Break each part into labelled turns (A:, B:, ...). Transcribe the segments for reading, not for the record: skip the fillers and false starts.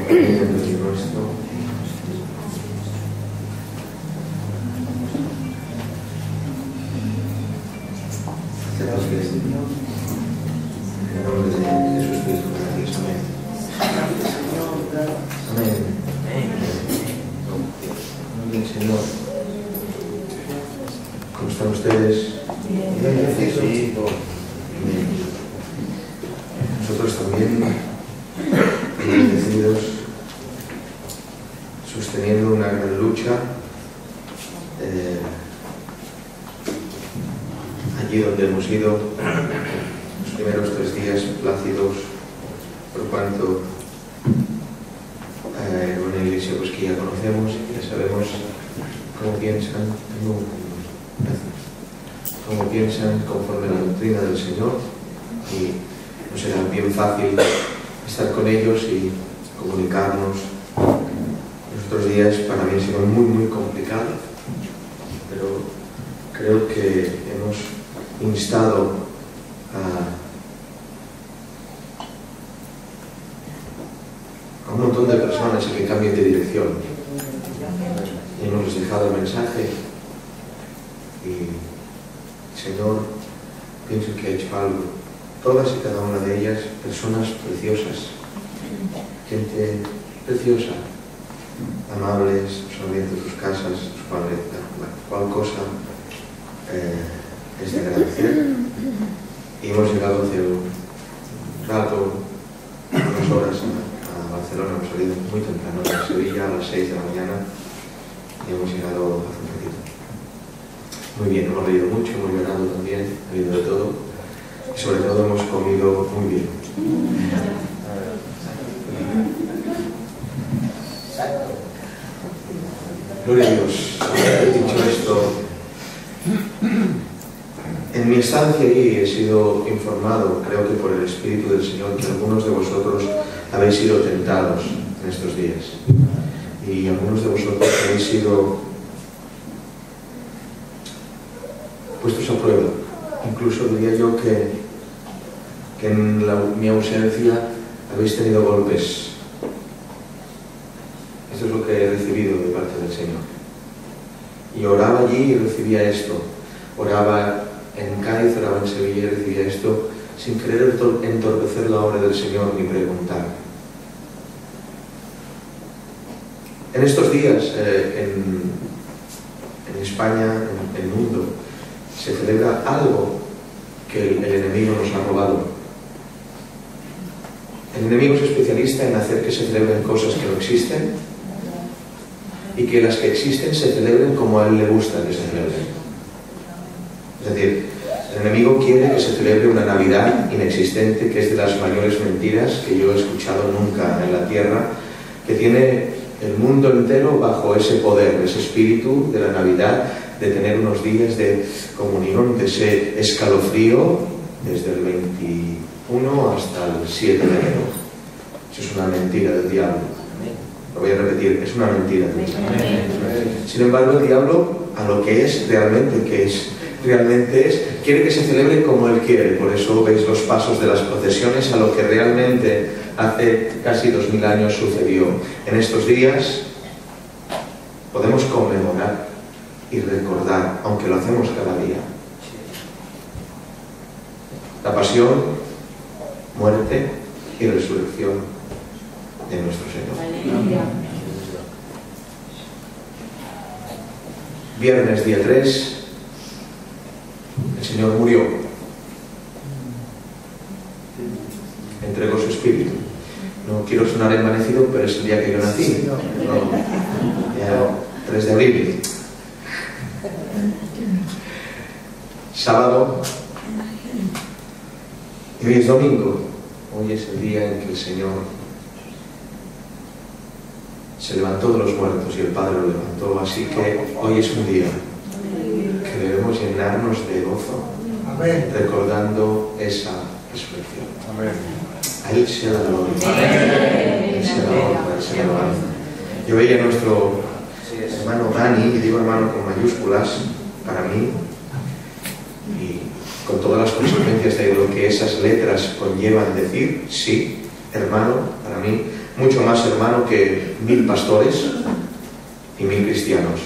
A: ¿Cómo están ustedes? Nosotros también, bendecidos, sosteniendo una gran lucha allí donde hemos ido los primeros 3 días plácidos, por cuanto una iglesia pues, que ya conocemos, ya sabemos cómo piensan conforme a la doctrina del Señor, y nos será bien fácil estar con ellos y comunicarnos. Los otros días para mí ha sido muy complicado, pero creo que hemos instado a un montón de personas a que cambien de dirección, y hemos dejado el mensaje, y el Señor pienso que ha hecho algo. Todas y cada una de ellas personas preciosas, gente preciosa, amables, solamente sus casas, sus padres, cual cosa es de agradecer. Y hemos llegado hace un rato, unas horas a Barcelona, hemos salido muy temprano de Sevilla a las 6 de la mañana y hemos llegado hace un ratito. Muy bien, hemos reído mucho, hemos llorado también, ha habido de todo, y sobre todo hemos comido muy bien. Gloria a Dios. Dicho esto, en mi estancia allí he sido informado, creo que por el Espíritu del Señor, que algunos de vosotros habéis sido tentados en estos días, y algunos de vosotros habéis sido puestos a prueba. Incluso diría yo que en mi ausencia habéis tenido golpes. Esto es lo que he recibido de parte del Señor. Y oraba allí y recibía esto. Oraba en Cádiz, oraba en Sevilla y recibía esto sin querer entorpecer la obra del Señor ni preguntar. En estos días, en España, en el mundo, se celebra algo que el enemigo nos ha robado. El enemigo es especialista en hacer que se celebren cosas que no existen y que las que existen se celebren como a él le gusta que se celebren. Es decir, el enemigo quiere que se celebre una Navidad inexistente, que es de las mayores mentiras que yo he escuchado nunca en la tierra, que tiene el mundo entero bajo ese poder, ese espíritu de la Navidad, de tener unos días de comunión, de ese escalofrío desde el 21 hasta el 7 de enero. Eso es una mentira del diablo. Lo voy a repetir, es una mentira del diablo. Sin embargo, el diablo, a lo que es realmente, quiere que se celebre como él quiere. Por eso veis los pasos de las procesiones a lo que realmente hace casi 2000 años sucedió. En estos días podemos conmemorar y recordar, aunque lo hacemos cada día, la pasión, muerte y resurrección de nuestro Señor. Viernes día 3, el Señor murió, entregó su espíritu. No quiero sonar envanecido, pero es el día que yo nací, ya 3 de abril. Sábado, y hoy es domingo. Hoy es el día en que el Señor se levantó de los muertos y el Padre lo levantó. Así que hoy es un día que debemos llenarnos de gozo, recordando esa resurrección. A Él sea la gloria, a Él sea la honra, a Él sea la alabanza. Yo veía a nuestro hermano Dani, y digo hermano con mayúsculas, para mí, y con todas las consecuencias de lo que esas letras conllevan decir, sí, hermano, para mí, mucho más hermano que 1000 pastores y 1000 cristianos.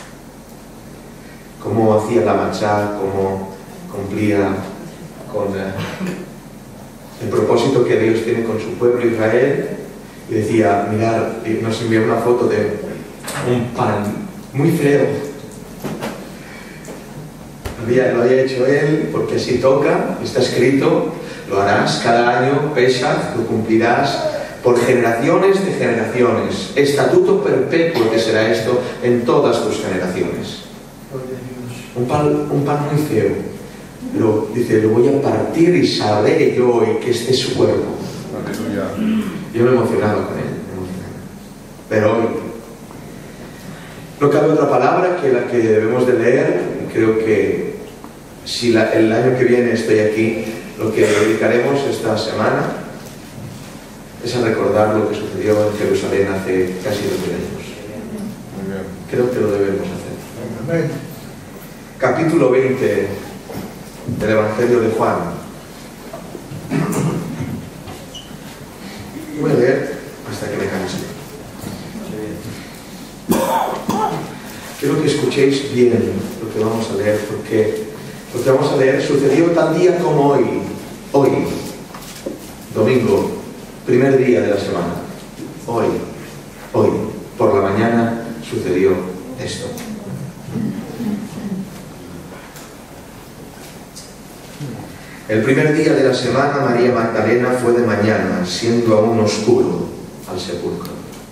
A: Cómo hacía la marcha, cómo cumplía con el propósito que Dios tiene con su pueblo Israel. Y decía, mirad, nos envió una foto de un pan muy feo. Lo había hecho él, porque así toca, está escrito, lo harás cada año, Pesach, lo cumplirás por generaciones de generaciones. Estatuto perpetuo que será esto en todas tus generaciones. Un pan muy feo. Pero dice, lo voy a partir y sabré yo hoy que este es su cuerpo. Yo me he emocionado con él. Pero hoy no cabe otra palabra que la que debemos de leer. Creo que si el año que viene estoy aquí, lo que dedicaremos esta semana es a recordar lo que sucedió en Jerusalén hace casi 2000 años. Creo que lo debemos hacer. Capítulo 20 del Evangelio de Juan. Voy a leer hasta que me canse. Quiero que escuchéis bien lo que vamos a leer, porque lo que vamos a leer sucedió tal día como hoy. Hoy, domingo, primer día de la semana. Hoy, por la mañana sucedió esto. El primer día de la semana, María Magdalena fue de mañana, siendo aún oscuro, al sepulcro.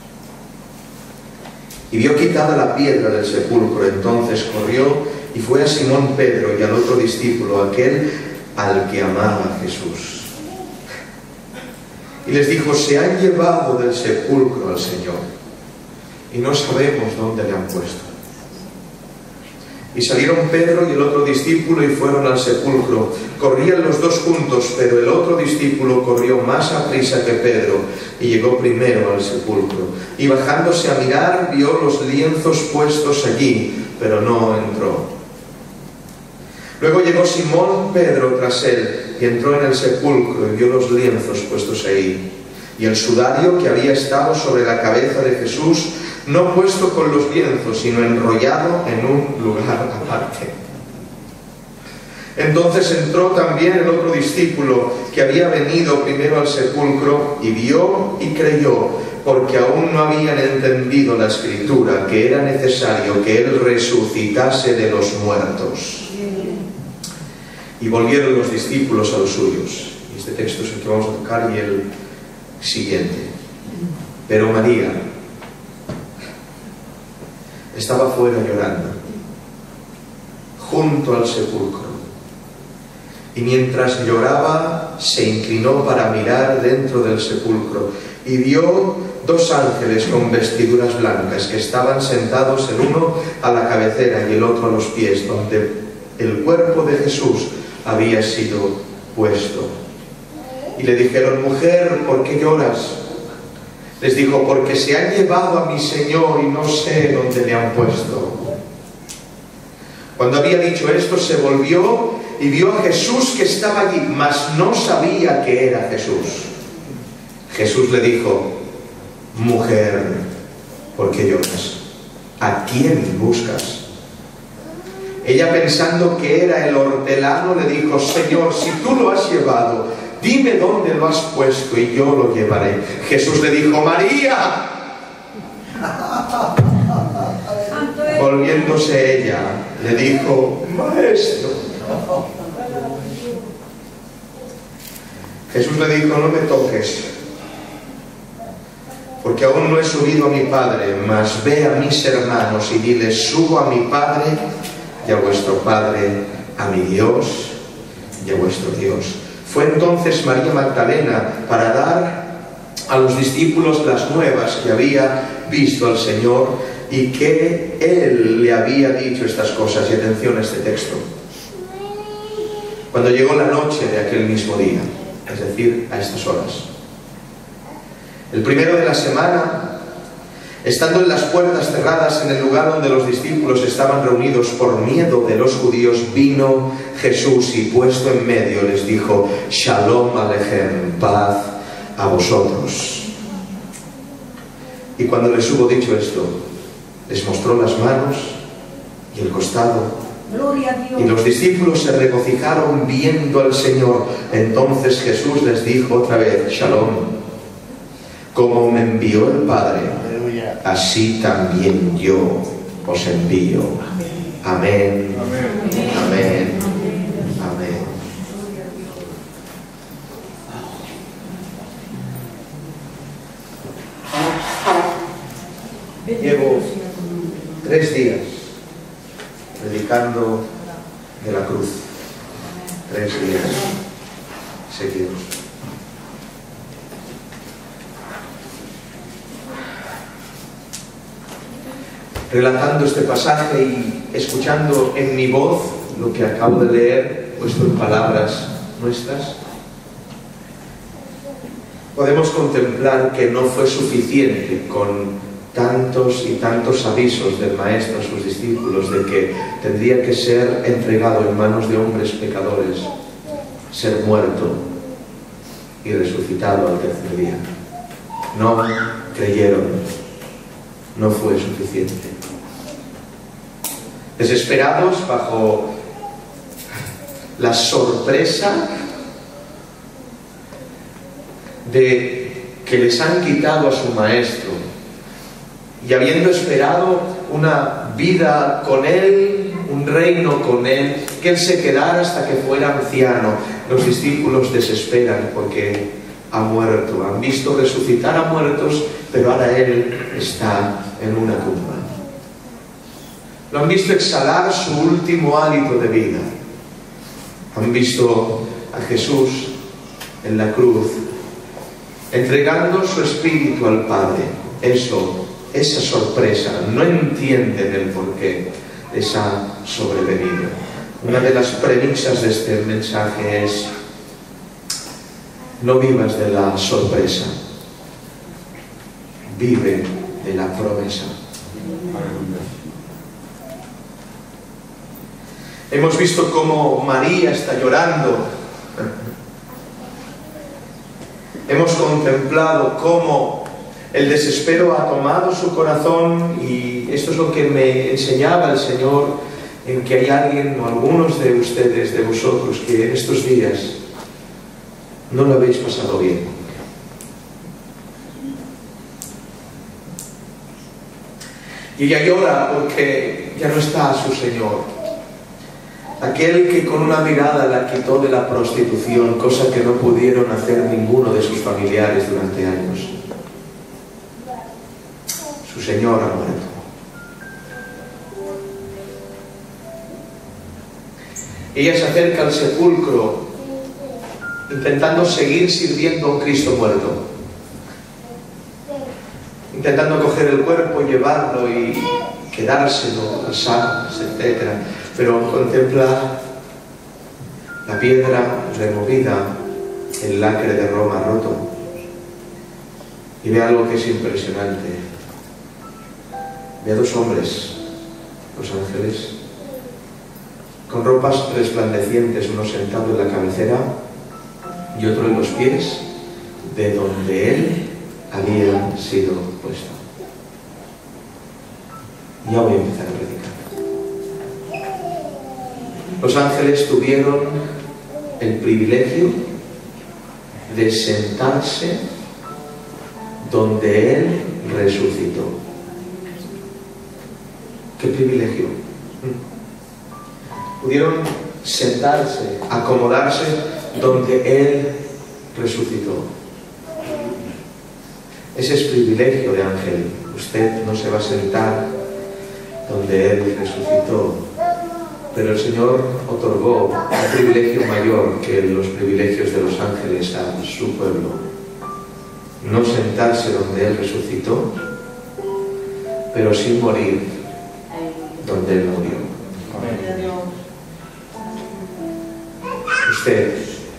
A: Y vio quitada la piedra del sepulcro. Entonces corrió y fue a Simón Pedro y al otro discípulo, aquel al que amaba Jesús. Y les dijo, se han llevado del sepulcro al Señor, y no sabemos dónde le han puesto. Y salieron Pedro y el otro discípulo y fueron al sepulcro. Corrían los dos juntos, pero el otro discípulo corrió más aprisa que Pedro y llegó primero al sepulcro. Y bajándose a mirar, vio los lienzos puestos allí, pero no entró. Luego llegó Simón Pedro tras él y entró en el sepulcro y vio los lienzos puestos ahí, y el sudario que había estado sobre la cabeza de Jesús, no puesto con los lienzos, sino enrollado en un lugar aparte. Entonces entró también el otro discípulo que había venido primero al sepulcro y vio y creyó, porque aún no habían entendido la Escritura, que era necesario que él resucitase de los muertos. Y volvieron los discípulos a los suyos. Y este texto es el que vamos a tocar y el siguiente. Pero María estaba fuera llorando, junto al sepulcro. Y mientras lloraba, se inclinó para mirar dentro del sepulcro y vio dos ángeles con vestiduras blancas que estaban sentados, el uno a la cabecera y el otro a los pies, donde el cuerpo de Jesús había sido puesto. Y le dijeron, mujer, ¿por qué lloras? Les dijo, porque se han llevado a mi Señor y no sé dónde le han puesto. Cuando había dicho esto, se volvió y vio a Jesús que estaba allí, mas no sabía que era Jesús. Jesús le dijo, mujer, ¿por qué lloras? ¿A quién buscas? Ella, pensando que era el hortelano, le dijo, Señor, si tú lo has llevado, dime dónde lo has puesto y yo lo llevaré. Jesús le dijo, María. Volviéndose ella, le dijo, Maestro. Jesús le dijo, no me toques, porque aún no he subido a mi Padre, mas ve a mis hermanos y diles, subo a mi Padre y a vuestro Padre, a mi Dios y a vuestro Dios. Fue entonces María Magdalena para dar a los discípulos las nuevas que había visto al Señor y que Él le había dicho estas cosas. Y atención a este texto. Cuando llegó la noche de aquel mismo día, es decir, a estas horas, el primero de la semana, estando en las puertas cerradas en el lugar donde los discípulos estaban reunidos por miedo de los judíos, vino Jesús y puesto en medio les dijo, Shalom Alechem, paz a vosotros. Y cuando les hubo dicho esto, les mostró las manos y el costado. Y los discípulos se regocijaron viendo al Señor. Entonces Jesús les dijo otra vez: Shalom. Como me envió el Padre, así también yo os envío. Amén. Amén. Amén. Llevo 3 días predicando de la cruz. 3 días seguidos. Relatando este pasaje y escuchando en mi voz lo que acabo de leer, puesto en palabras nuestras, podemos contemplar que no fue suficiente con tantos y tantos avisos del Maestro a sus discípulos de que tendría que ser entregado en manos de hombres pecadores, ser muerto y resucitado al tercer día. No creyeron, no fue suficiente. Desesperados bajo la sorpresa de que les han quitado a su Maestro, y habiendo esperado una vida con Él, un reino con Él, que Él se quedara hasta que fuera anciano, los discípulos desesperan porque ha muerto. Han visto resucitar a muertos, pero ahora Él está en una tumba. Lo han visto exhalar su último hálito de vida. Han visto a Jesús en la cruz, entregando su espíritu al Padre. Esa sorpresa, no entienden el porqué, les ha sobrevenido. Una de las premisas de este mensaje es: no vivas de la sorpresa, vive de la promesa. Hemos visto cómo María está llorando. Hemos contemplado cómo el desespero ha tomado su corazón, y esto es lo que me enseñaba el Señor, en que hay alguien o algunos de ustedes, de vosotros, que en estos días no lo habéis pasado bien. Y ella llora porque ya no está su Señor. Aquel que con una mirada la quitó de la prostitución, cosa que no pudieron hacer ninguno de sus familiares durante años. Su Señor ha muerto. Ella se acerca al sepulcro intentando seguir sirviendo a un Cristo muerto, intentando coger el cuerpo y llevarlo y quedárselo, las sábanas, etc. Pero contempla la piedra removida, el lacre de Roma roto, y ve algo que es impresionante. Ve a 2 hombres, los ángeles, con ropas resplandecientes, uno sentado en la cabecera y otro en los pies, de donde él había sido puesto. Ya voy a empezar a predicar. Los ángeles tuvieron el privilegio de sentarse donde Él resucitó. ¡Qué privilegio! Pudieron sentarse, acomodarse donde Él resucitó. Ese es privilegio de ángel. Usted no se va a sentar donde Él resucitó, pero el Señor otorgó un privilegio mayor que los privilegios de los ángeles a su pueblo: no sentarse donde Él resucitó, pero sí morir donde Él murió. Usted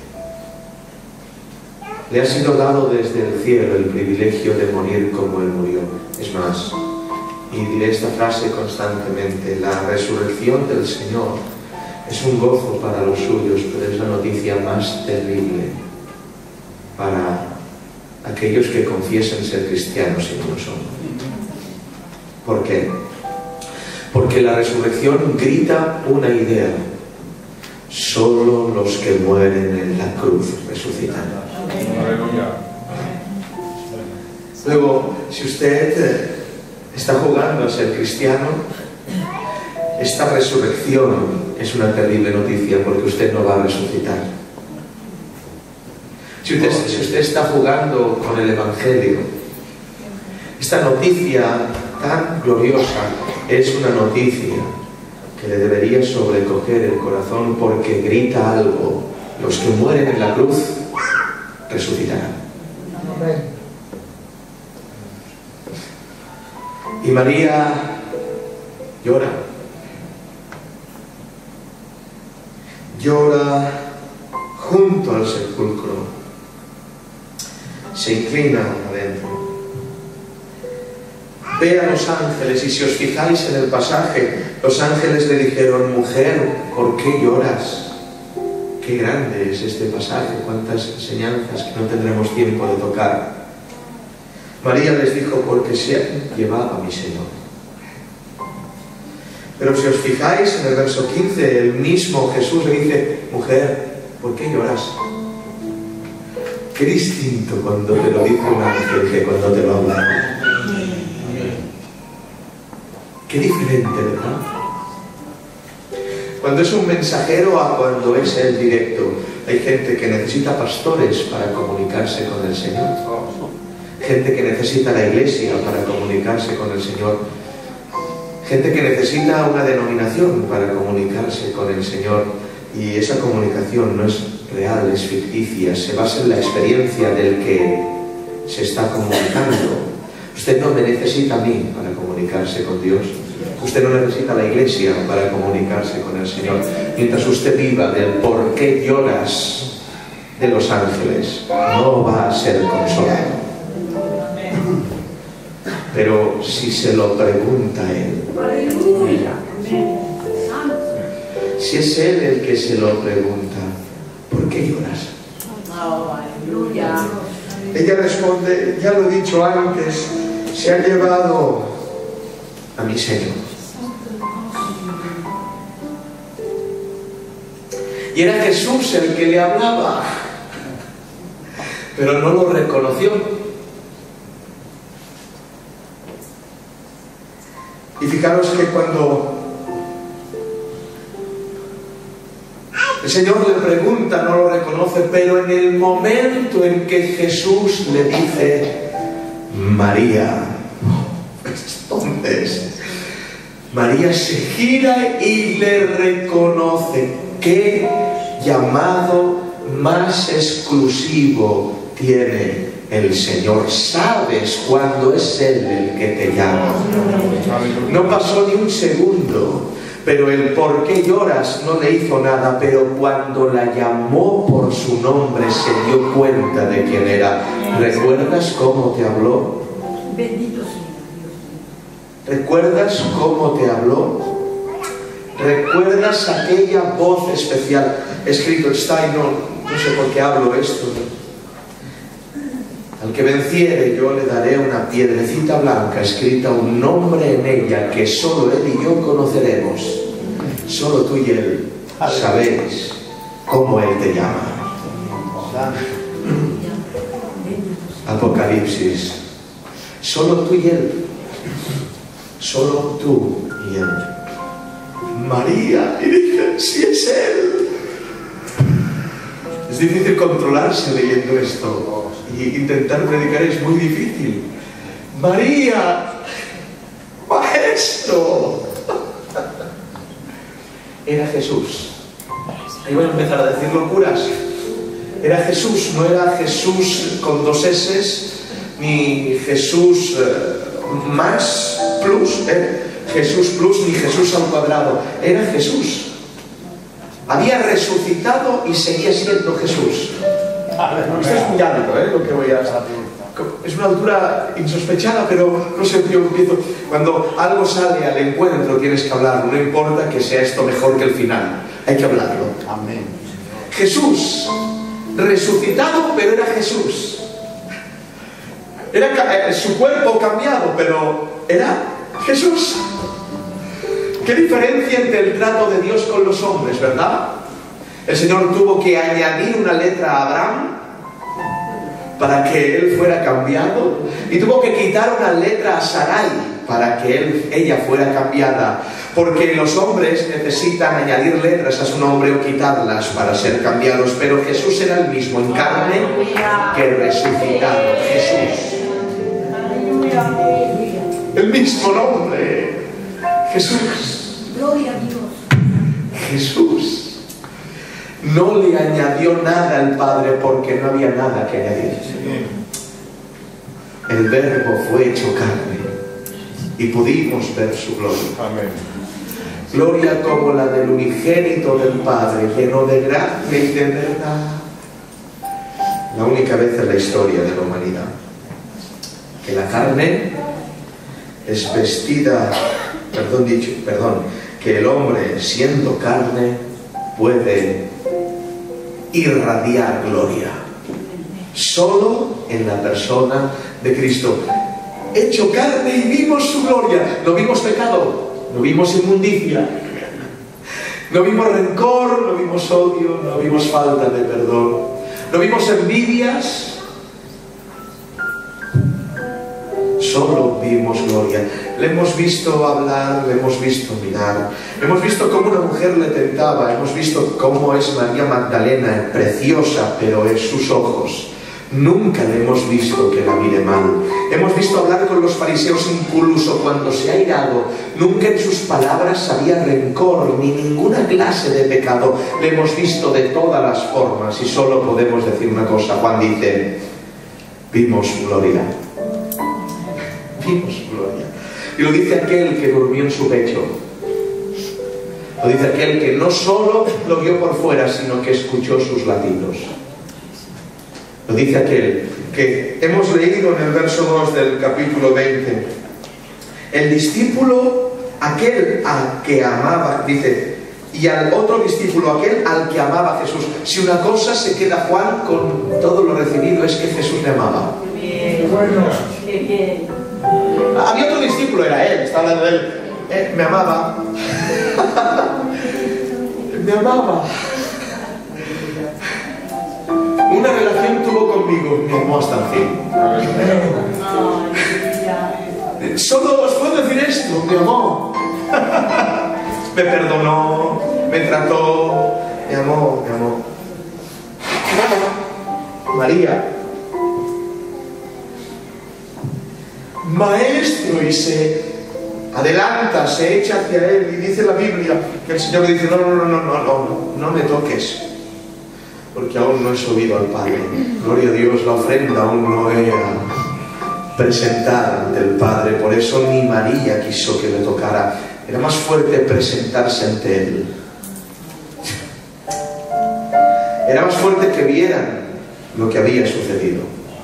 A: le ha sido dado desde el cielo el privilegio de morir como Él murió. Es más, y diré esta frase constantemente: la resurrección del Señor es un gozo para los suyos, pero es la noticia más terrible para aquellos que confiesen ser cristianos y no lo son. ¿Por qué? Porque la resurrección grita una idea: solo los que mueren en la cruz resucitan. Luego, si usted está jugando a ser cristiano, esta resurrección es una terrible noticia, porque usted no va a resucitar. Si usted está jugando con el Evangelio, esta noticia tan gloriosa es una noticia que le debería sobrecoger el corazón, porque grita algo: los que mueren en la cruz resucitarán. Y María llora. Llora junto al sepulcro. Se inclina adentro. Ve a los ángeles, y si os fijáis en el pasaje, los ángeles le dijeron: mujer, ¿por qué lloras? Qué grande es este pasaje, cuántas enseñanzas que no tendremos tiempo de tocar. María les dijo: porque se ha llevado a mi Señor. Pero si os fijáis en el verso 15, el mismo Jesús le dice: mujer, ¿por qué lloras? Qué distinto cuando te lo dice un ángel que cuando te lo habla. Qué diferente, ¿verdad? Cuando es un mensajero a cuando es el directo. Hay gente que necesita pastores para comunicarse con el Señor. Gente que necesita la iglesia para comunicarse con el Señor. Gente que necesita una denominación para comunicarse con el Señor. Y esa comunicación no es real, es ficticia, se basa en la experiencia del que se está comunicando. Usted no me necesita a mí para comunicarse con Dios. Usted no necesita la iglesia para comunicarse con el Señor. Mientras usted viva del por qué lloras de los ángeles, no va a ser consolado. Pero si se lo pregunta Él, si es Él el que se lo pregunta, ¿por qué lloras? Ella responde: ya lo he dicho antes, se ha llevado a mi Señor. Y era Jesús el que le hablaba, pero no lo reconoció. Y fijaros que cuando el Señor le pregunta, no lo reconoce, pero en el momento en que Jesús le dice: María, entonces María se gira y le reconoce. ¿Qué llamado más exclusivo tiene el Señor? Sabes cuando es Él el que te llama. No pasó ni un segundo, pero el por qué lloras no le hizo nada, pero cuando la llamó por su nombre se dio cuenta de quién era. ¿Recuerdas cómo te habló?
B: Bendito sea Dios.
A: ¿Recuerdas cómo te habló? ¿Recuerdas aquella voz especial? Escrito está, y no sé por qué hablo esto. Al que venciere yo le daré una piedrecita blanca, escrita un nombre en ella, que solo él y yo conoceremos. Solo tú y él sabéis cómo él te llama. Apocalipsis. Solo tú y él. Solo tú y él. María, y dije: si es él. Es difícil controlarse leyendo esto, y intentar predicar es muy difícil. María, maestro. Era Jesús. Ahí voy a empezar a decir locuras. Era Jesús, no era Jesús con dos S, ni Jesús más plus, Jesús plus, ni Jesús al cuadrado. Era Jesús. Había resucitado y seguía siendo Jesús. Esto es muy alto, lo que voy a... Es una altura insospechada, pero no sé, yo empiezo... Cuando algo sale al encuentro tienes que hablarlo, no importa que sea esto mejor que el final, hay que hablarlo.
C: Amén.
A: Jesús, resucitado, pero era Jesús. Era su cuerpo cambiado, pero era Jesús. Qué diferencia entre el trato de Dios con los hombres, ¿verdad? El Señor tuvo que añadir una letra a Abraham para que él fuera cambiado, y tuvo que quitar una letra a Sarai para que ella fuera cambiada, porque los hombres necesitan añadir letras a su nombre o quitarlas para ser cambiados, pero Jesús era el mismo en carne que resucitado. Jesús, el mismo nombre, Jesús.
B: Gloria a Dios.
A: Jesús no le añadió nada al Padre porque no había nada que añadir. El Verbo fue hecho carne y pudimos ver su gloria.
C: Amén.
A: Gloria como la del unigénito del Padre, lleno de gracia y de verdad. La única vez en la historia de la humanidad que la carne es vestida, que el hombre siendo carne puede irradiar gloria solo en la persona de Cristo. Hecho carne y vimos su gloria. No vimos pecado, no vimos inmundicia, no vimos rencor, no vimos odio, no vimos falta de perdón, no vimos envidias. Solo vimos gloria. Le hemos visto hablar, le hemos visto mirar, hemos visto cómo una mujer le tentaba, hemos visto cómo es María Magdalena, preciosa, pero en sus ojos nunca le hemos visto que la mire mal. Hemos visto hablar con los fariseos incluso cuando se ha irado. Nunca en sus palabras había rencor ni ninguna clase de pecado. Le hemos visto de todas las formas y solo podemos decir una cosa. Juan dice: vimos gloria. Vimos gloria. Y lo dice aquel que durmió en su pecho. Lo dice aquel que no solo lo vio por fuera, sino que escuchó sus latidos. Lo dice aquel que hemos leído en el verso 2 del capítulo 20. El discípulo, aquel al que amaba, dice, y al otro discípulo, aquel al que amaba a Jesús. Si una cosa se queda Juan con todo lo recibido, es que Jesús le amaba.
B: Bueno, qué bien.
A: Había otro discípulo, era él, está hablando de él. Me amaba. Me amaba. Una relación tuvo conmigo, me amó hasta el fin. Solo os puedo decir esto: me amó. Me perdonó, me trató, me amó, me amó. María, maestro, y se adelanta, se echa hacia él, y dice la Biblia que el Señor le dice: no me toques, porque aún no he subido al Padre. Gloria a Dios, la ofrenda aún no era presentada ante el Padre, por eso ni María quiso que le tocara. Era más fuerte presentarse ante Él. Era más fuerte que vieran lo que había sucedido,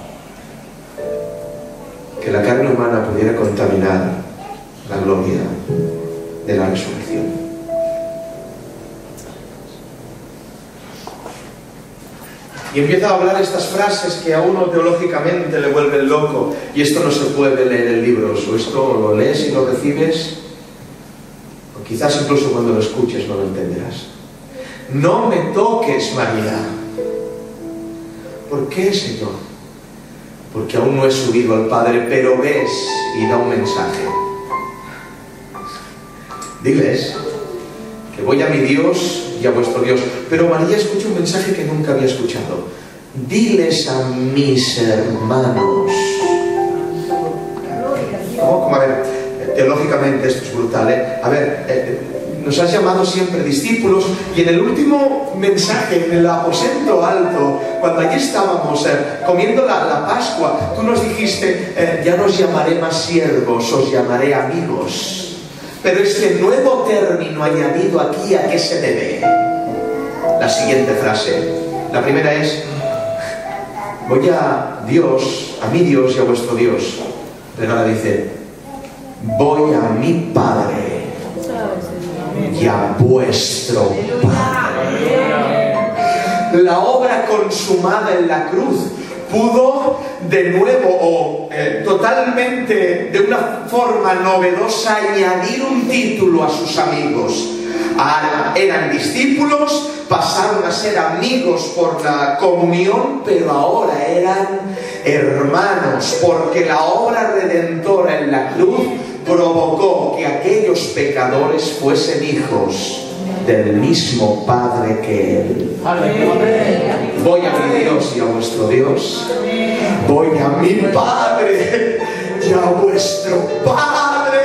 A: que la carne humana pudiera contaminar la gloria de la resurrección. Y empieza a hablar estas frases que a uno teológicamente le vuelven loco. Y esto no se puede leer en libros, o esto lo lees y lo recibes, o quizás incluso cuando lo escuches no lo entenderás. No me toques, María. ¿Por qué, Señor? Porque aún no he subido al Padre, pero ves, y da un mensaje. Diles que voy a mi Dios y a vuestro Dios. Pero María escucha un mensaje que nunca había escuchado. Diles a mis hermanos. ¿Cómo? A ver, teológicamente esto es brutal, ¿eh? A ver, nos has llamado siempre discípulos, y en el último mensaje, en el aposento alto, cuando allí estábamos comiendo la Pascua, tú nos dijiste: ya no os llamaré más siervos, os llamaré amigos. Pero este nuevo término añadido aquí, ¿a qué se debe? La siguiente frase. La primera es: voy a Dios, a mi Dios y a vuestro Dios. Pero ahora dice: voy a mi Padre y a vuestro Padre. La obra consumada en la cruz pudo de nuevo o totalmente de una forma novedosa añadir un título a sus amigos. Eran discípulos, pasaron a ser amigos por la comunión, pero ahora eran hermanos, porque la obra redentora en la cruz provocó que aquellos pecadores fuesen hijos del mismo Padre que Él. Voy a mi Dios y a vuestro Dios. Voy a mi Padre y a vuestro Padre.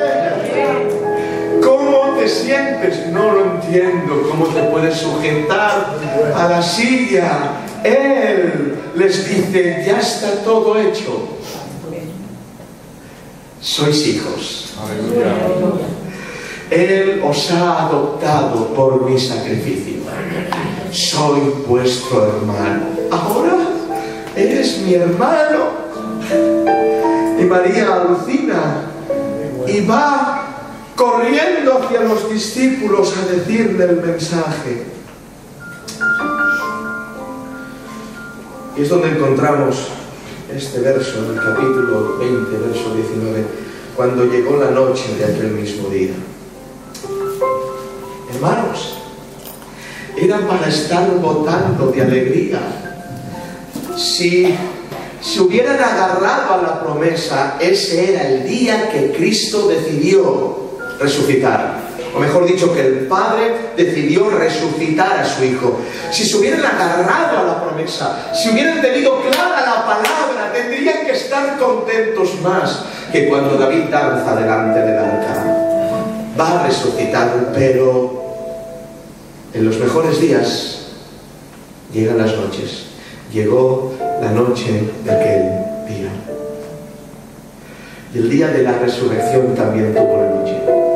A: ¿Cómo te sientes? No lo entiendo. ¿Cómo te puedes sujetar a la silla? Él les dice, ya está todo hecho. Sois hijos. Él os ha adoptado por mi sacrificio. Soy vuestro hermano. Ahora eres mi hermano. Y María alucina y va corriendo hacia los discípulos a decirle el mensaje. Y es donde encontramos este verso, en el capítulo 20, verso 19, cuando llegó la noche de aquel mismo día. Hermanos, era para estar botando de alegría. Si hubieran agarrado a la promesa, ese era el día que Cristo decidió resucitar. O mejor dicho, que el Padre decidió resucitar a su Hijo. Si se hubieran agarrado a la promesa, si hubieran tenido clara la palabra, tendrían que estar contentos más que cuando David danza delante del altar. Va a resucitar, pero en los mejores días llegan las noches. Llegó la noche de aquel día. Y el día de la resurrección también tuvo la noche.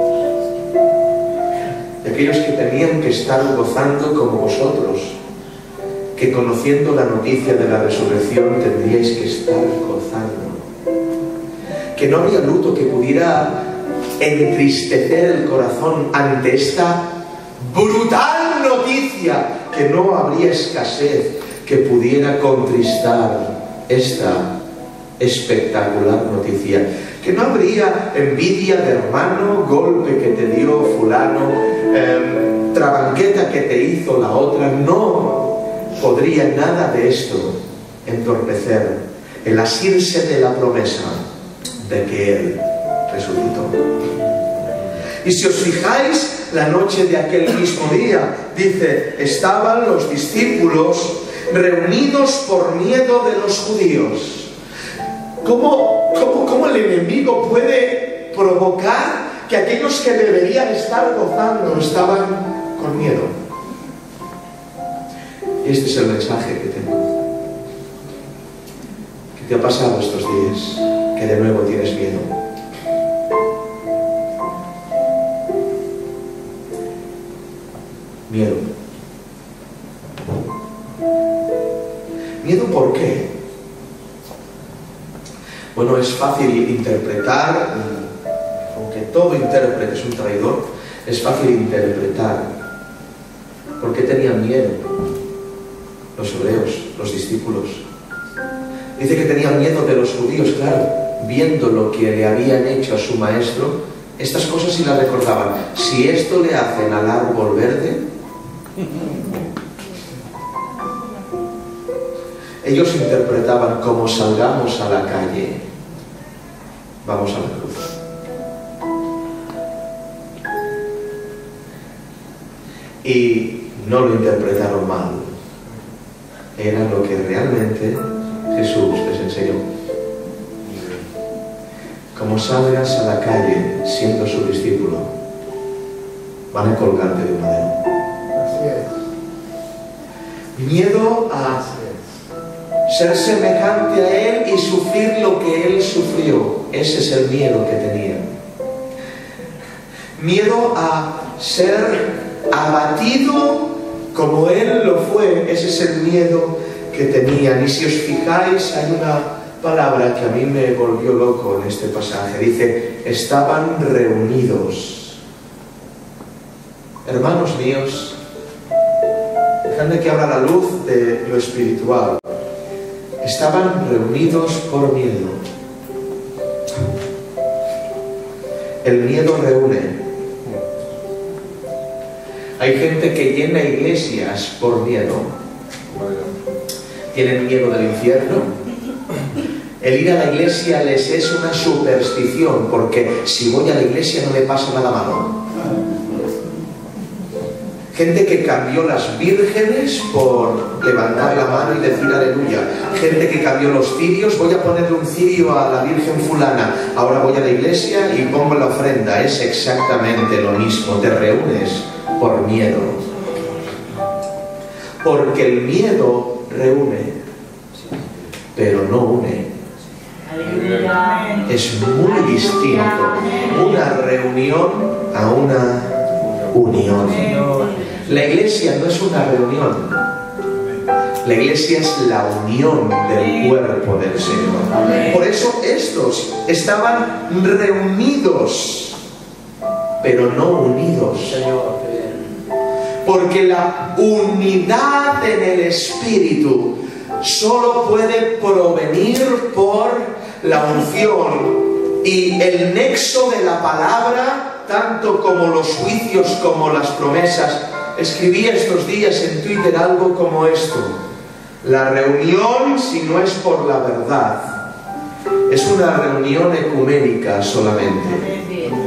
A: Y aquellos que tenían que estar gozando como vosotros, que conociendo la noticia de la resurrección tendríais que estar gozando. Que no habría luto que pudiera entristecer el corazón ante esta brutal noticia, que no habría escasez que pudiera contristar esta espectacular noticia, que no habría envidia de hermano, golpe que te dio fulano, trabanqueta que te hizo la otra. No podría nada de esto entorpecer el asirse de la promesa de que Él resucitó. Y si os fijáis, la noche de aquel mismo día, dice, estaban los discípulos reunidos por miedo de los judíos. ¿Cómo el enemigo puede provocar que aquellos que deberían estar gozando estaban con miedo? Y este es el mensaje que tengo. ¿Qué te ha pasado estos días? Que de nuevo tienes miedo. Miedo. ¿Miedo por qué? Bueno, es fácil interpretar, aunque todo intérprete es un traidor, es fácil interpretar. ¿Por qué tenían miedo los hebreos, los discípulos? Dice que tenían miedo de los judíos, claro, viendo lo que le habían hecho a su maestro. Estas cosas sí las recordaban. Si esto le hacen al árbol verde, ellos interpretaban como salgamos a la calle, vamos a la cruz. Y no lo interpretaron mal. Era lo que realmente Jesús les enseñó. Como salgas a la calle siendo su discípulo, van a colgarte de un madero. Miedo a ser semejante a Él y sufrir lo que Él sufrió. Ese es el miedo que tenían. Miedo a ser abatido como Él lo fue. Ese es el miedo que tenían. Y si os fijáis, hay una palabra que a mí me volvió loco en este pasaje. Dice, estaban reunidos. Hermanos míos, dejadme que abra la luz de lo espiritual. estaban reunidos por miedo. El miedo reúne. Hay gente que llena iglesias por miedo. Tienen miedo del infierno. El ir a la iglesia les es una superstición, porque si voy a la iglesia no me pasa nada malo. Gente que cambió las vírgenes por levantar la mano y decir aleluya. Gente que cambió los cirios. Voy a ponerle un cirio a la Virgen fulana. Ahora voy a la iglesia y pongo la ofrenda. Es exactamente lo mismo. Te reúnes por miedo. Porque el miedo reúne, pero no une. Es muy distinto una reunión a una unión. La iglesia no es una reunión. La iglesia es la unión del cuerpo del Señor. Por eso estos estaban reunidos, pero no unidos. Porque la unidad en el Espíritu solo puede provenir por la unción y el nexo de la palabra, tanto como los juicios como las promesas. Escribí estos días en Twitter algo como esto: la reunión, si no es por la verdad, es una reunión ecuménica solamente.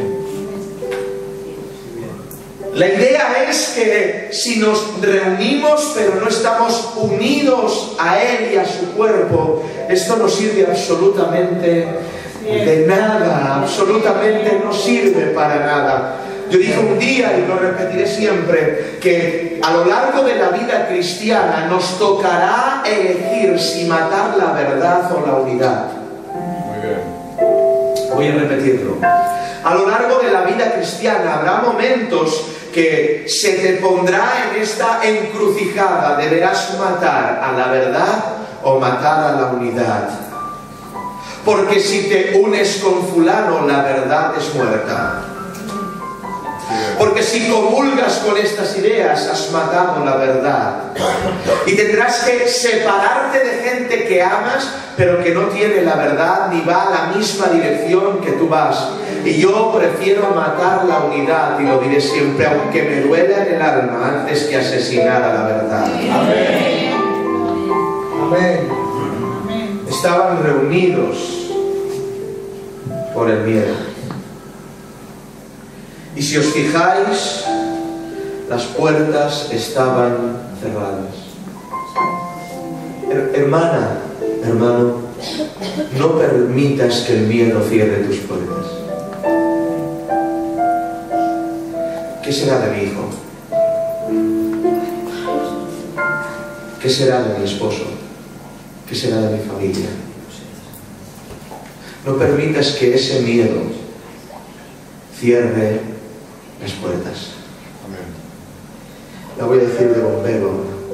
A: La idea es que si nos reunimos pero no estamos unidos a Él y a su cuerpo, esto no sirve absolutamente de nada, absolutamente no sirve para nada. Yo dije un día, y lo repetiré siempre, que a lo largo de la vida cristiana nos tocará elegir si matar la verdad o la unidad.
C: Muy bien.
A: Voy a repetirlo. A lo largo de la vida cristiana habrá momentos que se te pondrá en esta encrucijada. Deberás matar a la verdad o matar a la unidad. Porque si te unes con fulano, la verdad es muerta. Porque si comulgas con estas ideas, has matado la verdad. Y tendrás que separarte de gente que amas, pero que no tiene la verdad ni va a la misma dirección que tú vas. Y yo prefiero matar la unidad, y lo diré siempre, aunque me duela en el alma, antes que asesinar a la verdad.
C: Amén.
A: Amén. Estaban reunidos por el miedo. Y si os fijáis, las puertas estaban cerradas. Hermana, hermano, no permitas que el miedo cierre tus puertas. ¿Qué será de mi hijo? ¿Qué será de mi esposo? ¿Qué será de mi familia? No permitas que ese miedo cierre las puertas.
C: Amén.
A: La voy a decir de bombero.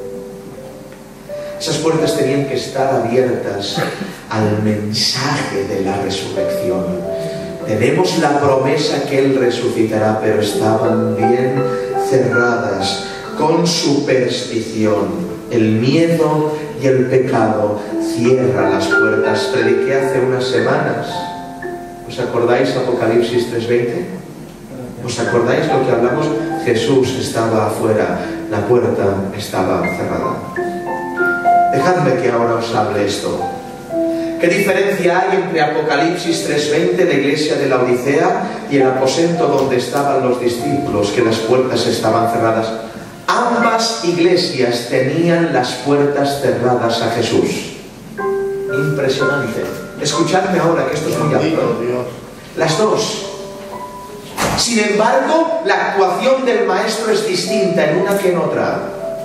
A: Esas puertas tenían que estar abiertas al mensaje de la resurrección. Tenemos la promesa que Él resucitará, pero estaban bien cerradas con superstición. El miedo y el pecado cierran las puertas. Prediqué hace unas semanas. ¿Os acordáis Apocalipsis 3:20? ¿Os acordáis lo que hablamos? Jesús estaba afuera, la puerta estaba cerrada. Dejadme que ahora os hable esto. ¿Qué diferencia hay entre Apocalipsis 3:20, la iglesia de la Odisea, y el aposento donde estaban los discípulos, que las puertas estaban cerradas? Ambas iglesias tenían las puertas cerradas a Jesús. Impresionante. Escuchadme ahora, que esto es muy alto. Las dos. Sin embargo, la actuación del maestro es distinta en una que en otra.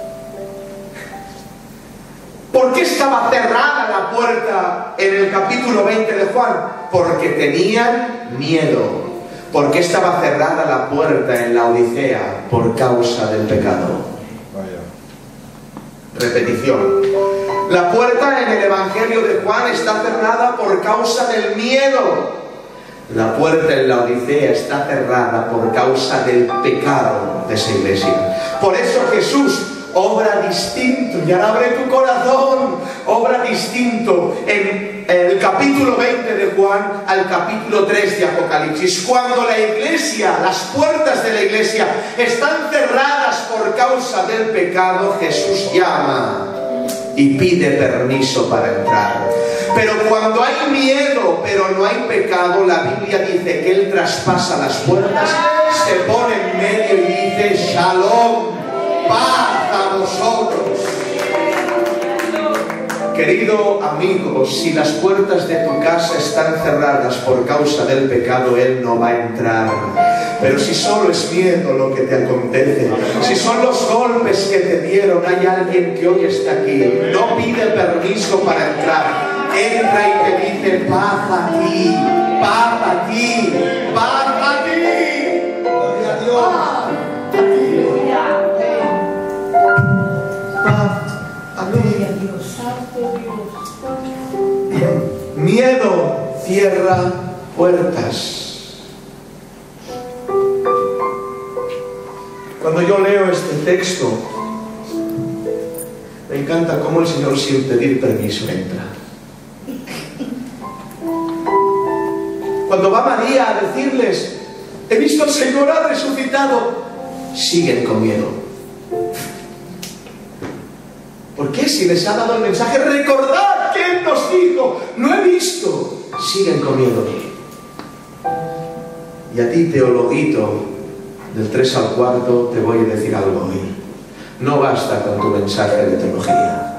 A: ¿Por qué estaba cerrada la puerta en el capítulo 20 de Juan? Porque tenían miedo. ¿Por qué estaba cerrada la puerta en la Odisea? Por causa del pecado.
C: Vaya.
A: Repetición. La puerta en el Evangelio de Juan está cerrada por causa del miedo. La puerta en la Odisea está cerrada por causa del pecado de esa iglesia. Por eso Jesús, obra distinto. Y ahora abre tu corazón, obra distinto en el capítulo 20 de Juan al capítulo 3 de Apocalipsis. Cuando la iglesia, las puertas de la iglesia están cerradas por causa del pecado, Jesús llama y pide permiso para entrar. Pero cuando hay miedo, pero no hay pecado, la Biblia dice que Él traspasa las puertas, se pone en medio y dice: Shalom, paz a vosotros. Querido amigo, si las puertas de tu casa están cerradas por causa del pecado, Él no va a entrar. Pero si solo es miedo lo que te acontece, si son los golpes que te dieron, hay alguien que hoy está aquí, no pide permiso para entrar. Entra y te dice: paz a ti, paz a ti, paz a ti. Gloria a Dios. Paz a ti. Miedo cierra puertas. Cuando yo leo este texto, me encanta cómo el Señor, sin pedir permiso, entra. Cuando va María a decirles: he visto al Señor, ha resucitado, siguen con miedo. ¿Por qué? Si les ha dado el mensaje, recordad que Él nos dijo, no he visto, siguen con miedo. Y a ti, teologuito del 3 al 4, te voy a decir algo hoy. No basta con tu mensaje de teología.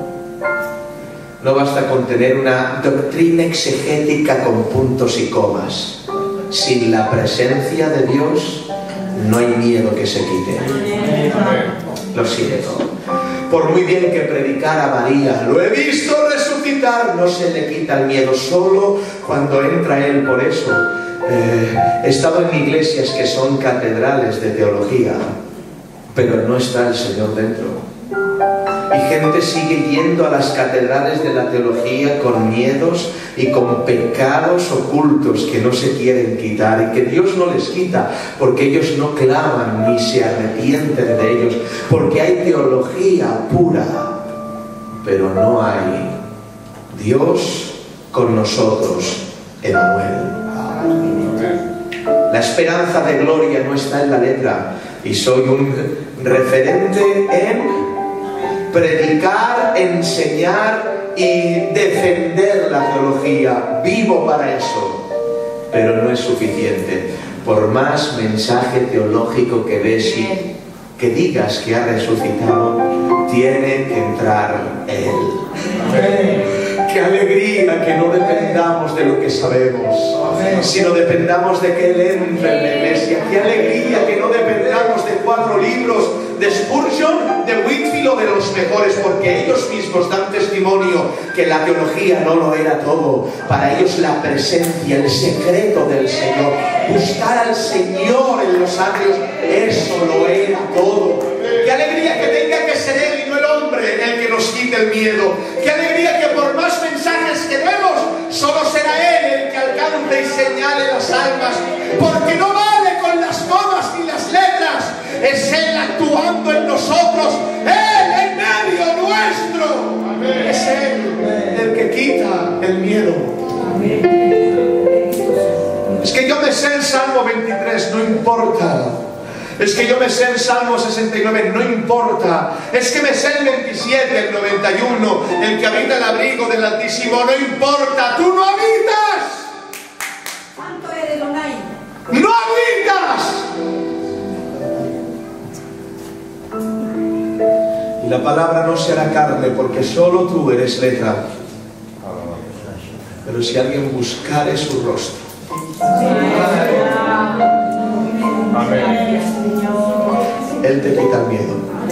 A: No basta con tener una doctrina exegética con puntos y comas. Sin la presencia de Dios no hay miedo que se quite. Lo siento. Por muy bien que predicara María, lo he visto resucitar, no se le quita el miedo, solo cuando entra Él. Por eso he estado en iglesias que son catedrales de teología, pero no está el Señor dentro. Y gente sigue yendo a las catedrales de la teología con miedos y con pecados ocultos que no se quieren quitar y que Dios no les quita, porque ellos no claman ni se arrepienten de ellos, porque hay teología pura, pero no hay Dios con nosotros, Emmanuel. La esperanza de gloria no está en la letra, y soy un referente en predicar, enseñar y defender la teología. Vivo para eso, pero no es suficiente. Por más mensaje teológico que des y que digas que ha resucitado, tiene que entrar Él. Qué alegría que no dependamos de lo que sabemos, sino dependamos de que Él entre en la iglesia. Qué alegría que no dependamos de 4 libros de Spurgeon, de Whitefield o de los mejores, porque ellos mismos dan testimonio que la teología no lo era todo. Para ellos la presencia, el secreto del Señor, buscar al Señor en los atrios, eso lo era todo. Qué alegría que tenga que ser Él y no el hombre el que nos quite el miedo. Qué alegría que por más mensajes que demos, solo será Él el que alcance y señale las almas, porque no vale con las comas ni las letras, es Él actuando en nosotros, Él en medio nuestro. Amén. Es Él el que quita el miedo. Amén. Es que yo me sé el Salmo 23, no importa. Es que yo me sé el Salmo 69, no importa. Es que me sé el 27, el 91, el que habita el abrigo del Altísimo, no importa. Tú no habitas.
B: ¿Cuánto eres, Donay?
A: ¡No habitas! Y la palabra no será carne, porque solo tú eres letra. Pero si alguien buscare su rostro,
C: Amén.
A: Él te quita el miedo.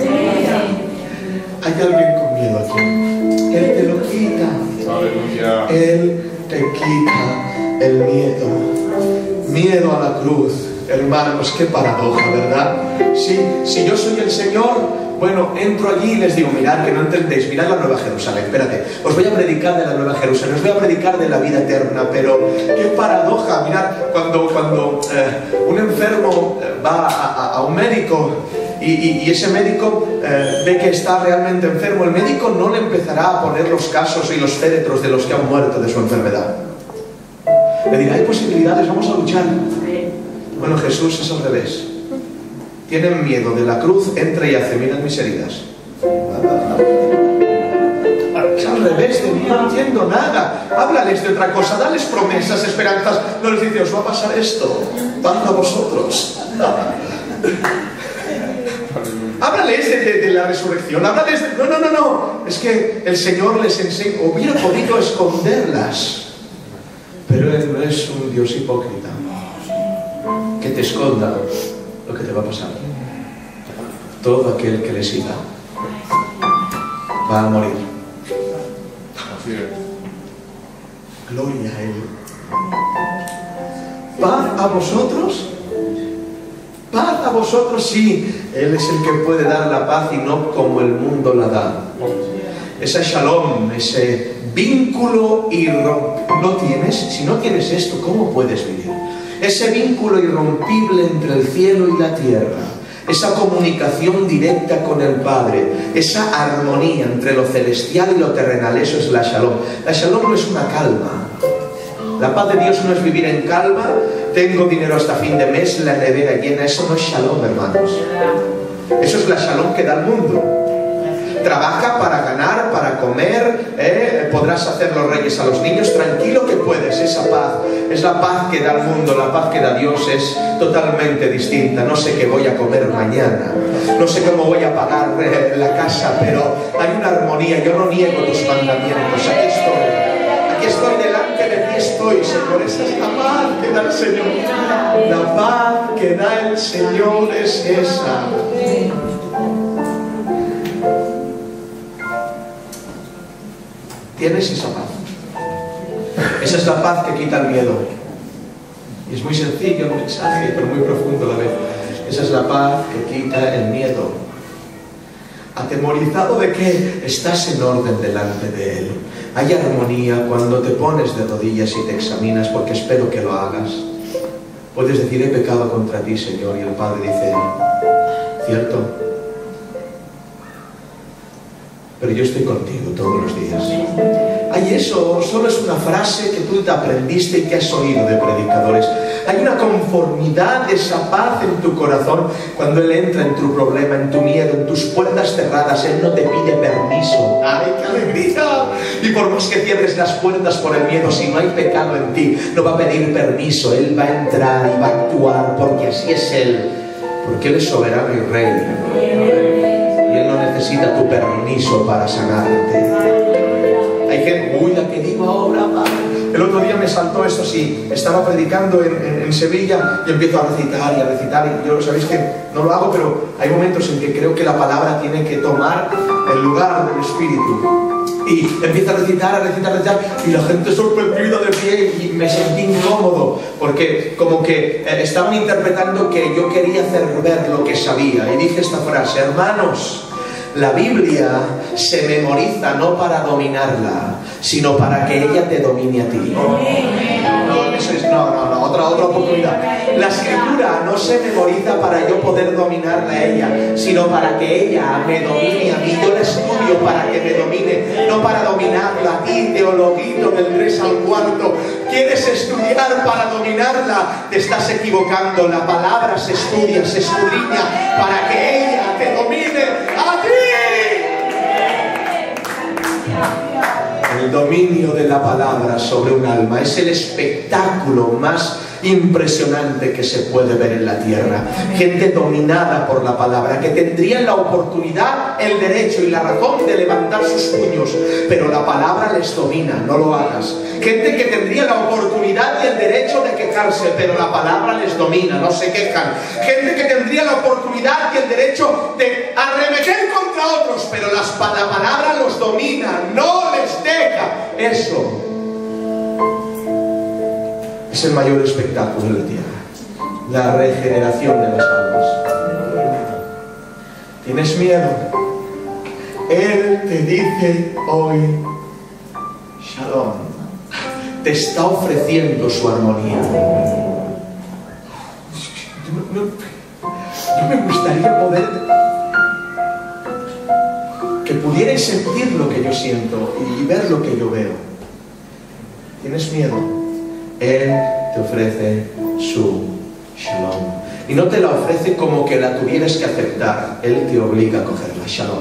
A: Hay alguien con miedo aquí. Él te lo quita.
C: Aleluya.
A: Él te quita el miedo. Miedo a la cruz. Hermanos, qué paradoja, ¿verdad? Si yo soy el Señor, bueno, entro allí y les digo: mirad, que no entendéis, mirad la Nueva Jerusalén, espérate, os voy a predicar de la Nueva Jerusalén, os voy a predicar de la vida eterna. Pero qué paradoja, mirad, cuando un enfermo va a un médico y ese médico ve que está realmente enfermo, el médico no le empezará a poner los casos y los féretros de los que han muerto de su enfermedad. Le dirá, hay posibilidades, vamos a luchar. Bueno, Jesús es al revés. Tienen miedo de la cruz, entra y hace, mirad mis heridas. Es al revés, no entiendo nada. Háblales de otra cosa, dales promesas, esperanzas. No les dice, os va a pasar esto, tanto a vosotros. Háblales de la resurrección, háblales de... No. Es que el Señor les enseña, hubiera podido esconderlas. Pero Él no es un Dios hipócrita que te esconda lo que te va a pasar. Todo aquel que le siga va a morir.
C: Así es.
A: Gloria a Él. Paz a vosotros. Paz a vosotros, sí. Él es el que puede dar la paz y no como el mundo la da. Ese shalom, ese vínculo no tienes. Si no tienes esto, ¿cómo puedes vivir? Ese vínculo irrompible entre el cielo y la tierra. Esa comunicación directa con el Padre, esa armonía entre lo celestial y lo terrenal, eso es la shalom. La shalom no es una calma. La paz de Dios no es vivir en calma, tengo dinero hasta fin de mes, la nevera llena, eso no es shalom, hermanos. Eso es la shalom que da el mundo. Trabaja para ganar, para comer, podrás hacer los reyes a los niños, tranquilo que puedes, esa paz. Es la paz que da el mundo, la paz que da Dios es totalmente distinta. No sé qué voy a comer mañana, no sé cómo voy a pagar la casa, pero hay una armonía, yo no niego tus mandamientos, aquí estoy delante de ti, estoy, Señor. Esa es la paz que da el Señor. La paz que da el Señor es esa. Tienes esa paz. Esa es la paz que quita el miedo. Y es muy sencillo el mensaje, pero muy profundo a la vez. Esa es la paz que quita el miedo. Atemorizado de que estás en orden delante de Él. Hay armonía cuando te pones de rodillas y te examinas, porque espero que lo hagas. Puedes decir, he pecado contra ti, Señor, y el Padre dice, ¿cierto? Pero yo estoy contigo todos los días. Ay, eso solo es una frase que tú te aprendiste y que has oído de predicadores. Hay una conformidad de esa paz en tu corazón cuando Él entra en tu problema, en tu miedo, en tus puertas cerradas. Él no te pide permiso. ¡Ay, qué alegría! Y por más que cierres las puertas por el miedo, si no hay pecado en ti, no va a pedir permiso. Él va a entrar y va a actuar, porque así es Él. Porque Él es soberano y rey. Él no necesita tu permiso para sanarte. Hay gente, uy, la que digo ahora, Padre. El otro día me saltó esto así. Estaba predicando en Sevilla y empiezo a recitar y a recitar. Y yo, sabéis que no lo hago, pero hay momentos en que creo que la palabra tiene que tomar el lugar del Espíritu. Y empiezo a recitar, y la gente sorprendida de pie, y me sentí incómodo, porque como que estaban interpretando que yo quería hacer ver lo que sabía. Y dije esta frase, hermanos, la Biblia se memoriza no para dominarla, sino para que ella te domine a ti. Otra oportunidad. La Escritura no se memoriza para yo poder dominarla a ella, sino para que ella me domine a mí. Yo la estudio para que me domine, no para dominarla a ti, teologuito del 3 al 4. ¿Quieres estudiar para dominarla? Te estás equivocando. La palabra se estudia, se escudriña para que ella te domine a ti. El dominio de la palabra sobre un alma es el espectáculo más impresionante que se puede ver en la tierra. Gente dominada por la palabra, que tendrían la oportunidad, el derecho y la razón de levantar sus puños, pero la palabra les domina, no lo hagas. Gente que tendría la oportunidad y el derecho de quejarse, pero la palabra les domina, no se quejan. Gente que tendría la oportunidad y el derecho de arremeter contra otros, pero la palabra los domina, no les deja. Eso es el mayor espectáculo de la tierra, la regeneración de las almas. ¿Tienes miedo? Él te dice hoy, Shalom, te está ofreciendo su armonía. Yo me gustaría poder que pudierais sentir lo que yo siento y ver lo que yo veo. ¿Tienes miedo? Él te ofrece su shalom. Y no te la ofrece como que la tuvieras que aceptar. Él te obliga a cogerla. Shalom.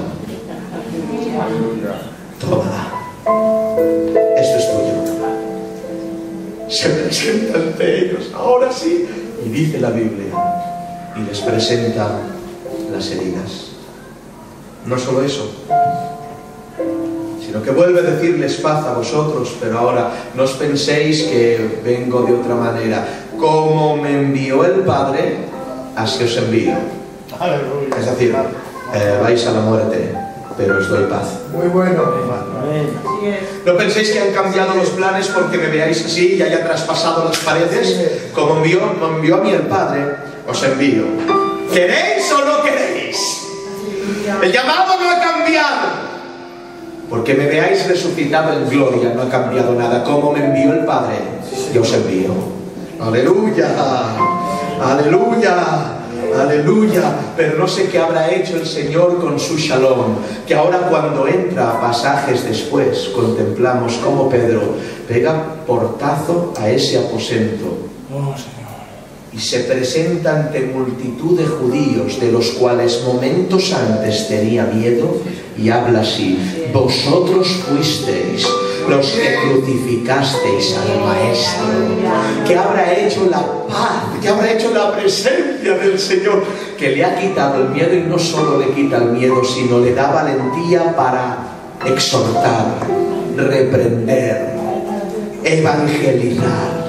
A: Toma. Esto es tuyo. Se presenta ante ellos. Ahora sí. Y dice la Biblia. Y les presenta las heridas. No solo eso, sino que vuelve a decirles paz a vosotros, pero ahora no os penséis que vengo de otra manera. Como me envió el Padre, así os envío.
C: Aleluya.
A: Es decir, vais a la muerte, pero os doy paz.
C: Muy bueno.
A: No penséis que han cambiado los planes porque me veáis así y haya traspasado las paredes. Como me envió a mí el Padre, os envío. ¿Queréis o no queréis? El llamado no ha cambiado. Porque me veáis resucitado en gloria, no ha cambiado nada. Como me envió el Padre, yo os envío. Aleluya, aleluya, aleluya. Pero no sé qué habrá hecho el Señor con su shalom, que ahora cuando entra pasajes después, contemplamos cómo Pedro pega portazo a ese aposento. Y se presenta ante multitud de judíos, de los cuales momentos antes tenía miedo, y habla así: vosotros fuisteis los que crucificasteis al Maestro. ¿Qué habrá hecho la paz? ¿Qué habrá hecho la presencia del Señor? Que le ha quitado el miedo, y no solo le quita el miedo, sino le da valentía para exhortar, reprender, evangelizar.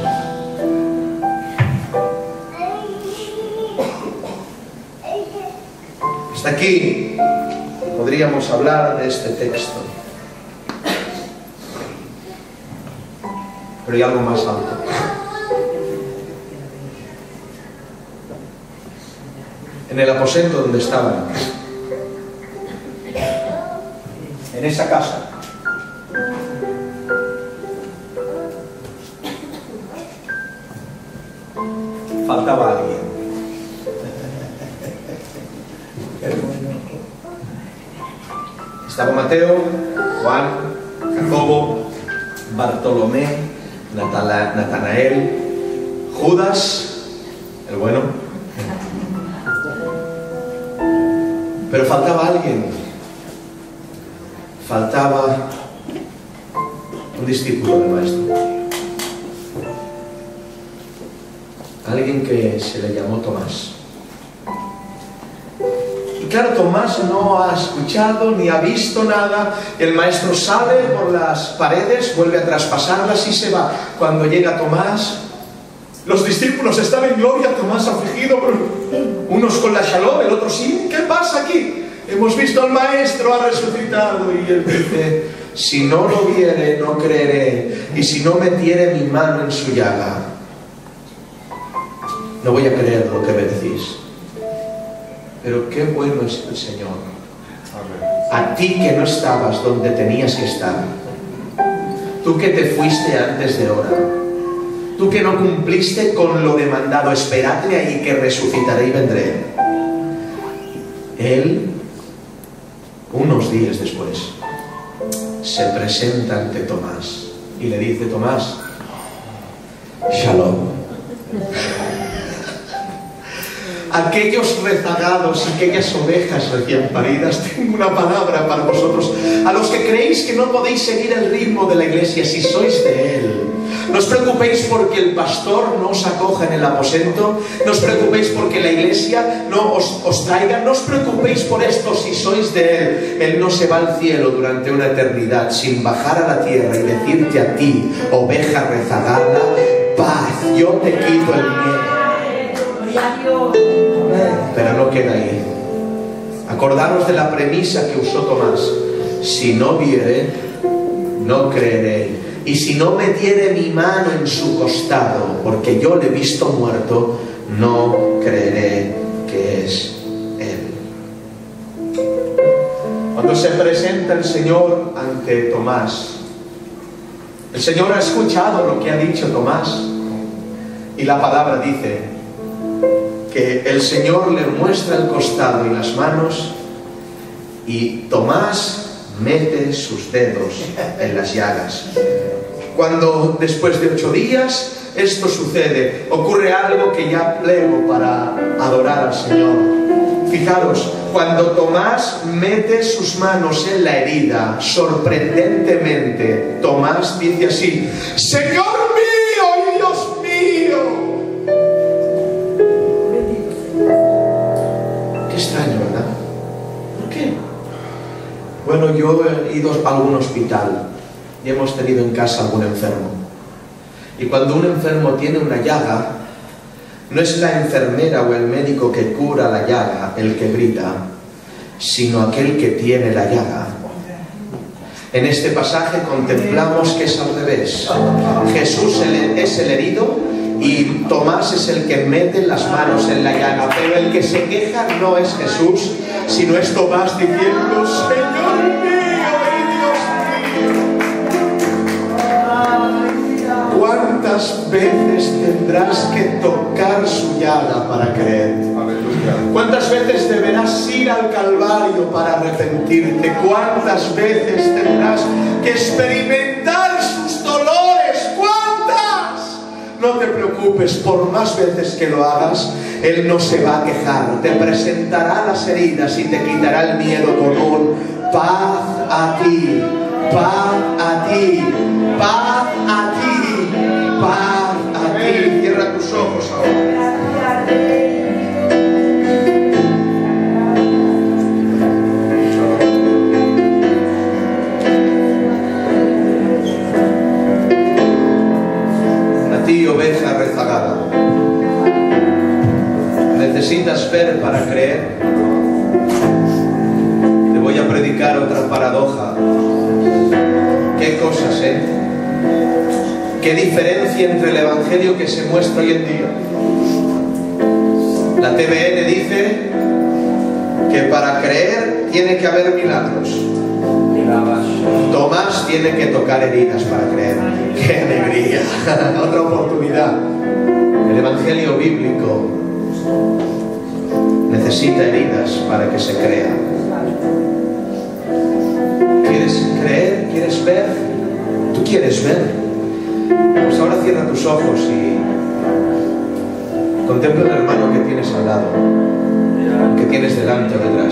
A: Hasta aquí podríamos hablar de este texto. Pero hay algo más alto. En el aposento donde estaban, en esa casa, faltaba alguien. Estaba Mateo, Juan, Jacobo, Bartolomé, Natanael, Judas, el bueno. Pero faltaba alguien. Faltaba un discípulo del Maestro. Alguien que se le llamó Tomás. Claro, Tomás no ha escuchado ni ha visto nada. El Maestro sale por las paredes, vuelve a traspasarlas y se va. Cuando llega Tomás, los discípulos están en gloria, Tomás afligido, unos con la shalom, el otro sí. ¿Qué pasa aquí? Hemos visto al Maestro, ha resucitado. Y él dice: si no lo viere, no creeré. Y si no metiere mi mano en su llaga, no voy a creer lo que me decís. Pero qué bueno es el Señor. A ti que no estabas donde tenías que estar, tú que te fuiste antes de hora, tú que no cumpliste con lo demandado, esperadle ahí que resucitaré y vendré. Él, unos días después, se presenta ante Tomás y le dice: Tomás, shalom. Aquellos rezagados, aquellas ovejas recién paridas, tengo una palabra para vosotros. A los que creéis que no podéis seguir el ritmo de la iglesia si sois de Él, no os preocupéis porque el pastor no os acoja en el aposento, no os preocupéis porque la iglesia no os traiga, no os preocupéis por esto si sois de Él. Él no se va al cielo durante una eternidad sin bajar a la tierra y decirte a ti, oveja rezagada, paz, yo te quito el miedo. Pero no queda ahí. Acordaros de la premisa que usó Tomás: si no viere, no creeré. Y si no metiere mi mano en su costado, porque yo le he visto muerto, no creeré que es Él. Cuando se presenta el Señor ante Tomás, el Señor ha escuchado lo que ha dicho Tomás, y la palabra dice que el Señor le muestra el costado y las manos Y Tomás mete sus dedos en las llagas. Cuando después de 8 días esto sucede, ocurre algo que ya plego para adorar al Señor. Fijaros, cuando Tomás mete sus manos en la herida, sorprendentemente, Tomás dice así: ¡Señor mío y Dios mío! Qué extraño, ¿verdad? ¿Por qué? Bueno, yo he ido a algún hospital y hemos tenido en casa algún enfermo. Y cuando un enfermo tiene una llaga, no es la enfermera o el médico que cura la llaga el que grita, sino aquel que tiene la llaga. En este pasaje contemplamos que es al revés. Jesús es el herido y Tomás es el que mete las manos en la llaga. Pero el que se queja no es Jesús, sino es Tomás diciendo: ¡Señor mío y Dios mío! ¿Cuántas veces tendrás que tocar su llaga para creer? ¿Cuántas veces deberás ir al Calvario para arrepentirte? ¿Cuántas veces tendrás que experimentar sus dolores? ¿Cuántas? No te preocupes, por más veces que lo hagas, Él no se va a quejar. Te presentará las heridas y te quitará el miedo con un paz a ti, paz a ti, paz a ti, paz a ti. Cierra tus ojos ahora. Oveja rezagada, necesitas ver para creer. Te voy a predicar otra paradoja. Qué cosas, qué diferencia entre el evangelio que se muestra hoy en día. La TVN dice que para creer tiene que haber milagros. Tomás tiene que tocar heridas para creer. ¡Qué alegría! Otra oportunidad. El evangelio bíblico necesita heridas para que se crea. ¿Quieres creer? ¿Quieres ver? ¿Tú quieres ver? Pues ahora cierra tus ojos y contempla al hermano que tienes al lado, que tienes delante o detrás.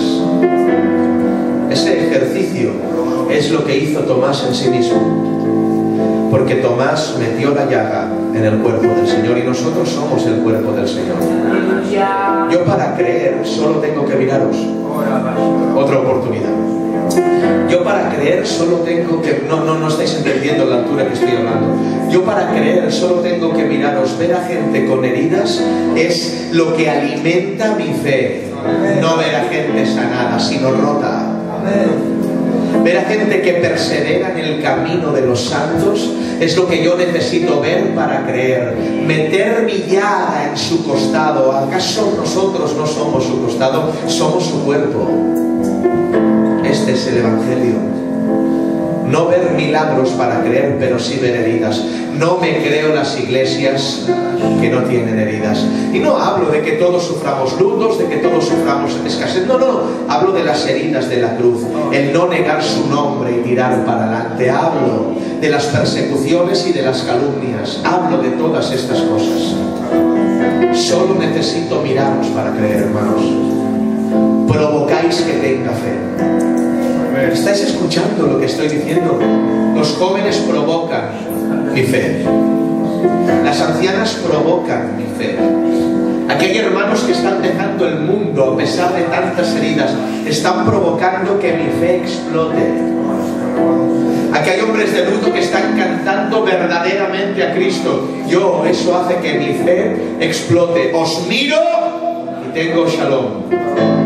A: Ese ejercicio es lo que hizo Tomás en sí mismo, porque Tomás metió la llaga en el cuerpo del Señor y nosotros somos el cuerpo del Señor. Yo para creer solo tengo que miraros. Otra oportunidad. Yo para creer solo tengo que... No estáis entendiendo la altura que estoy hablando. Yo para creer solo tengo que miraros. Ver a gente con heridas es lo que alimenta mi fe. No ver a gente sanada, sino rota. Ver a gente que persevera en el camino de los santos es lo que yo necesito ver para creer. Meter mi llaga en su costado. ¿Acaso nosotros no somos su costado? Somos su cuerpo. Este es el evangelio. No ver milagros para creer, pero sí ver heridas. No me creo las iglesias que no tienen heridas. Y no hablo de que todos suframos lutos, de que todos suframos escasez. No. Hablo de las heridas de la cruz. El no negar su nombre y tirar para adelante. Hablo de las persecuciones y de las calumnias. Hablo de todas estas cosas. Solo necesito miraros para creer, hermanos. Provocáis que tenga fe. ¿Estáis escuchando lo que estoy diciendo? Los jóvenes provocan mi fe. Las ancianas provocan mi fe. Aquí hay hermanos que están dejando el mundo a pesar de tantas heridas. Están provocando que mi fe explote. Aquí hay hombres de luto que están cantando verdaderamente a Cristo. Eso hace que mi fe explote. Os miro y tengo shalom.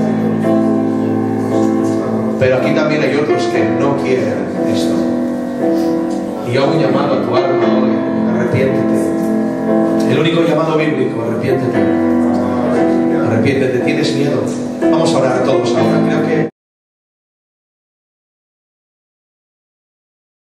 A: Pero aquí también hay otros que no quieren esto. Y yo hago un llamado a tu alma hoy: arrepiéntete. El único llamado bíblico: arrepiéntete. Arrepiéntete. ¿Tienes miedo? Vamos a orar todos ahora. Creo que